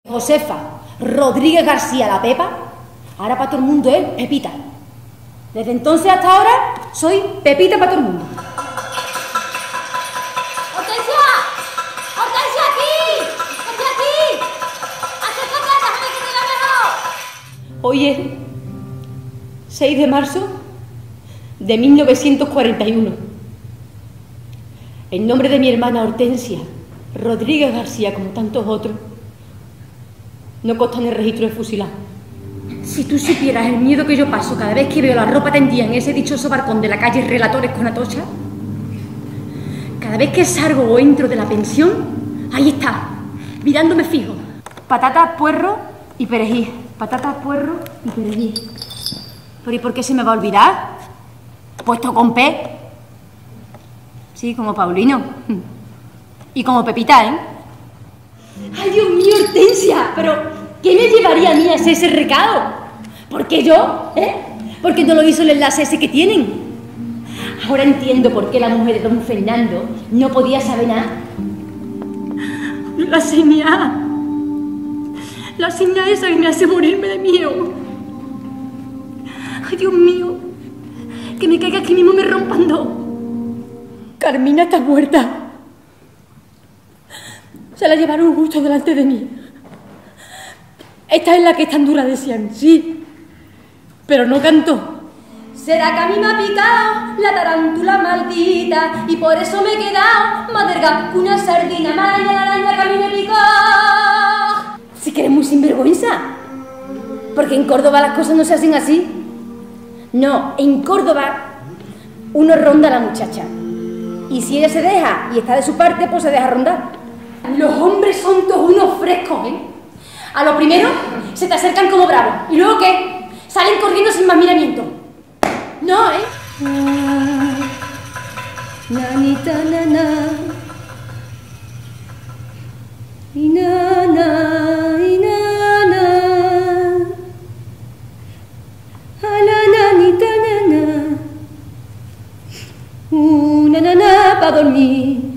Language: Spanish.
Josefa Rodríguez García la Pepa, ahora para todo el mundo es Pepita. Desde entonces hasta ahora soy Pepita para todo el mundo. ¡Hortensia! ¡Hortensia, aquí! ¡Estoy aquí! ¡Acércate, déjame que te vea mejor! Hoy es 6 de marzo de 1941. En nombre de mi hermana Hortensia Rodríguez García, como tantos otros, no consta en el registro de fusilado. Si tú supieras el miedo que yo paso cada vez que veo la ropa tendida en ese dichoso balcón de la calle Relatores con Atocha, cada vez que salgo o entro de la pensión, ahí está, mirándome fijo. Patata, puerro y perejil. Patata, puerro y perejil. ¿Pero y por qué se me va a olvidar? Puesto con P. Sí, como Paulino. Y como Pepita, ¿eh? ¡Ay, Dios mío, Hortensia! Pero, ¿qué me llevaría a mí a hacer ese recado? ¿Por qué yo? ¿Por qué no lo hizo el enlace ese que tienen? Ahora entiendo por qué la mujer de don Fernando no podía saber nada. La señal esa que me hace morirme de miedo. ¡Ay, Dios mío! Que me caiga aquí mismo y me rompan dos. Carmina está muerta. Se la llevaron justo delante de mí. Esta es la que es tan dura, decían, sí, pero no cantó. Será que a mí me ha picado la tarántula maldita y por eso me he quedado más delgada que una sardina. Maraña la araña que a mí me picó. Sí que eres muy sinvergüenza, porque en Córdoba las cosas no se hacen así. No, en Córdoba uno ronda a la muchacha y si ella se deja y está de su parte, pues se deja rondar. Los hombres son todos unos frescos, ¿eh? A lo primero se te acercan como bravos. ¿Y luego qué? Salen corriendo sin más miramiento. No, ¿eh? Nanita, nana. Y nana, y nana. A la nanita, nana. Una nana para dormir.